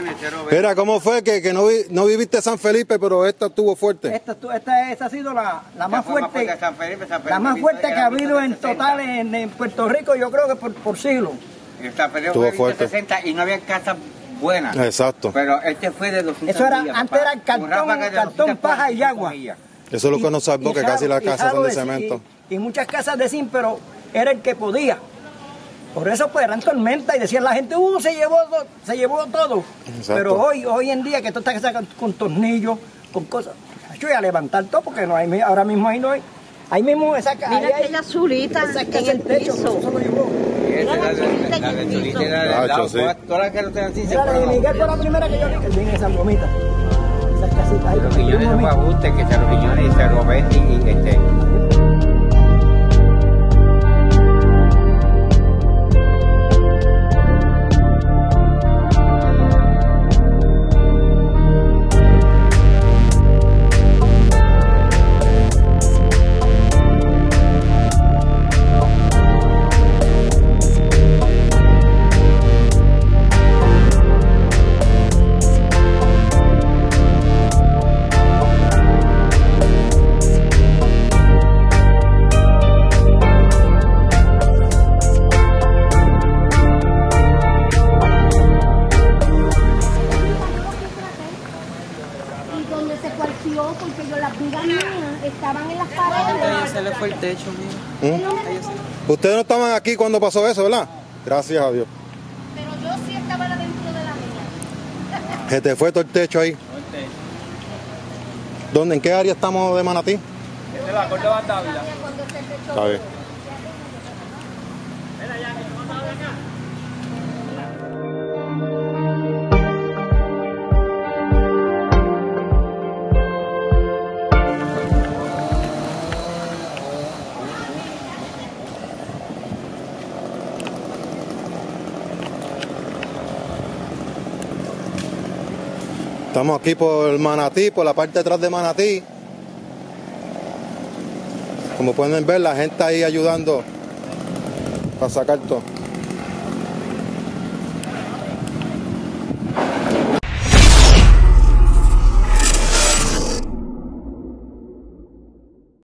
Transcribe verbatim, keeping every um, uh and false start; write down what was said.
Mira, ¿cómo fue que, que no, vi, no viviste San Felipe, pero esta estuvo fuerte? Esta, esta, esta ha sido la, la más fuerte, más San Felipe, San Felipe, la más fuerte que ha habido en total en, en Puerto Rico, yo creo que por, por siglo. San Felipe fue fuerte. sesenta y no había casas buenas. Exacto. Pero este fue de doscientos Eso era, días, antes era cartón, cartón, paja y agua. Eso es lo que nos salvó, que casi las casas son de cemento. Y, y muchas casas de zinc, pero era el que podía. Por eso pues eran tormentas y decían la gente, uh, se llevó, se llevó todo. Exacto. Pero hoy, hoy en día que tú estás con, con tornillos, con cosas, yo voy a levantar todo porque no hay, ahora mismo ahí no hay. Ahí mismo esa casa. Mira aquella azulita en el techo. Eso lo llevó. Mira la azulita en el piso. Todas las carreteras así se fueron. La de Miguel fue la primera que yo vi, que viene en San Gomita. Esas casitas ahí. Los riñones no me ajusten, que se los riñones y se los venden y este... Porque yo las vigas mías estaban en las paredes. Ahí se le fue el techo, mira. ¿Mm? Ustedes no estaban aquí cuando pasó eso, ¿verdad? Gracias a Dios. Pero yo sí estaba dentro de la mía. Se te fue todo el techo ahí. Todo el techo. ¿Dónde? ¿En qué área estamos de Manatí? Desde la Corte de Batavia. Está bien. Mira ya, que no vamos a acá. Estamos aquí por Manatí, por la parte de atrás de Manatí. Como pueden ver, la gente ahí ayudando para sacar todo.